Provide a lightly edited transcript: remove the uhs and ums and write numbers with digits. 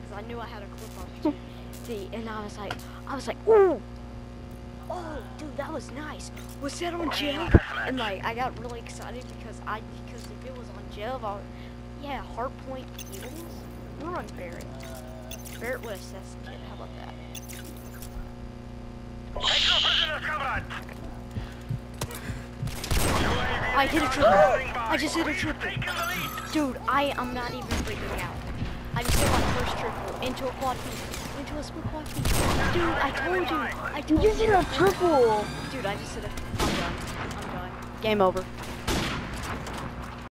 because I knew I had a clip RPG. And I was like, ooh, oh, dude, that was nice. Was that on Jev? And like, I got really excited because if it was on Jev, yeah, Hardpoint Heals. We're on Barrett. Barrett would assess the kid. How about that? I did a triple. I just did a triple. Dude, I'm not even freaking out. I just hit my first triple into a quad feed. Into a split quad feed. Dude, I told you. You did a triple. Dude, I just did a... I'm done. Game over.